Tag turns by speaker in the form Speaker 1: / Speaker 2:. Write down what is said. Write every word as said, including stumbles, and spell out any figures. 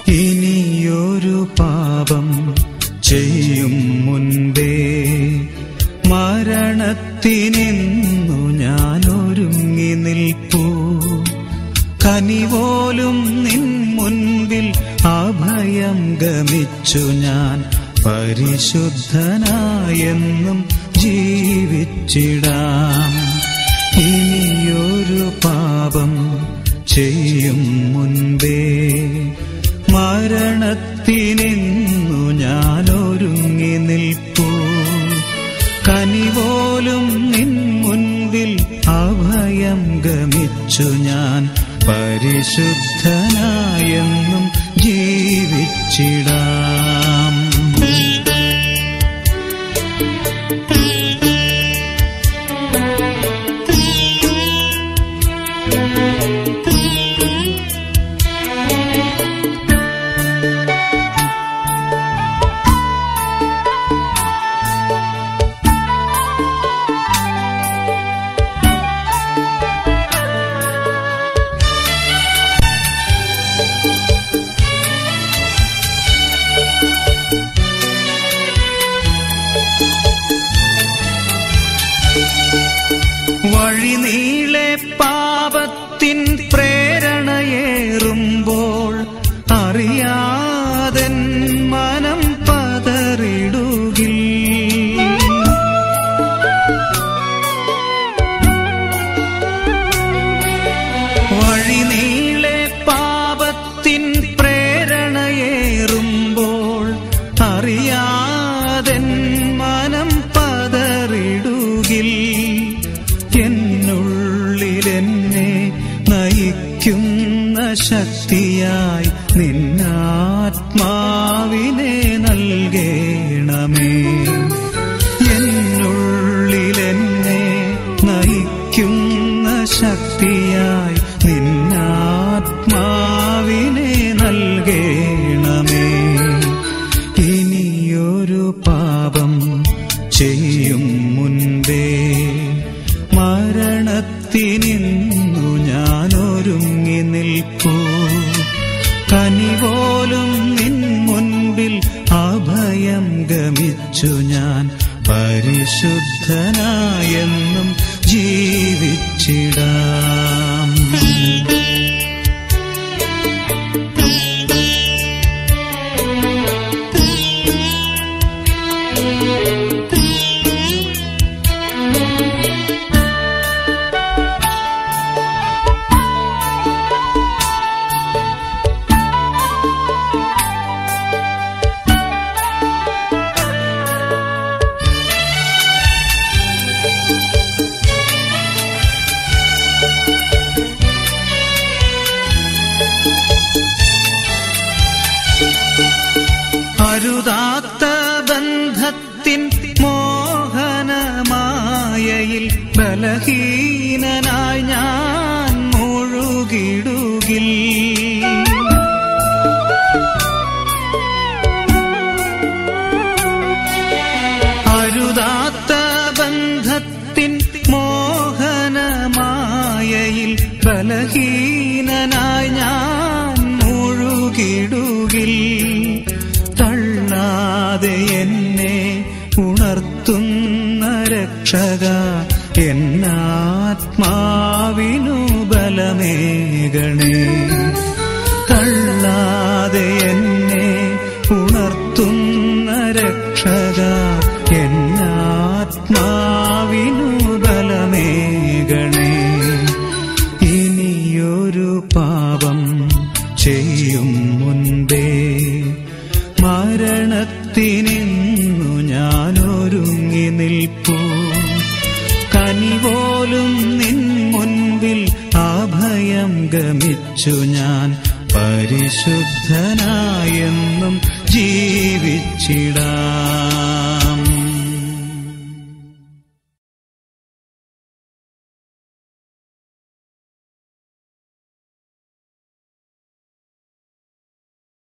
Speaker 1: ഇനിയൊരു പാപം ചെയ്യും മുൻപേ മരണത്തിനിന്നു ഞാൻ ഒരുങ്ങി നിൽപ്പൂ. കനിപോലും നിൻ മുൻപിൽ അഭയം ഗമിച്ചു ഞാൻ പരിശുദ്ധനായെന്നും ജീവിച്ചിടാം. ഇനിയൊരു പാപം ചെയ്യും മുൻപേ മരണത്തിനിന്നു ഞാൻ ഒരുങ്ങി നിൽപ്പൂ. കനിപോലും നിൻ മുൻപിൽ അഭയം ഗമിച്ചു ഞാൻ പരിശുദ്ധനായെന്നും ജീവിച്ചിടാം. വഴിനീളെ പാപത്തിൻ പ്രേരണയേറുമ്പോൾ അറിയാതെ മനം പതറിടുകിൽ. വഴിനീളെ പാപത്തിൻ പ്രേരണയേറുമ്പോൾ അറിയാതെ മനം പതറിടുകിൽ. എന്നുള്ളിലെന്നെ നയിക്കുന്ന ശക്തിയായി നിന്നാത്മാവിനെ നൽകേണമേ. എന്നുള്ളിലെന്നെ നയിക്കുന്ന ശക്തിയായി നിന്നാത്മാവിനെ നൽകേണമേ. ഇനിയൊരു പാപം ചെയ്യും മുൻപേ മരണത്തിനിന്നു ഞാൻ ഒരുങ്ങി നിൽപ്പൂ. കനിപോലും നിൻ മുൻപിൽ അഭയം ഗമിച്ചു ഞാൻ പരിശുദ്ധനായെന്നും ജീവിച്ചിടാം. അരുതാത്ത ബന്ധത്തിൻ മോഹനമായയിൽ ബലഹീനനായി ഞാൻ മുഴുകിടുകിൽ. അരുതാത്ത ബന്ധത്തിൻ മോഹനമായയിൽ ബലഹീനനായി ഞാൻ മുഴുകിടുകിൽ. തള്ളാതെ എന്നെ ഉണർത്തുന്ന രക്ഷക എന്നാത്മാവിനു ബലമേകണേ. തള്ളാതെ എന്നെ ഉണർത്തുന്ന രക്ഷക എന്നാത്മാവിനു ബലമേകണേ. ഇനിയൊരു പാപം ചെയ്യും മുൻപേ മരണത്തിനിന്നു ഞാൻ ഒരുങ്ങി നിൽപ്പൂ. കനിപോലും നിൻ മുൻപിൽ അഭയം ഗമിച്ചു ഞാൻ പരിശുദ്ധനായെന്നും ജീവിച്ചിടാം.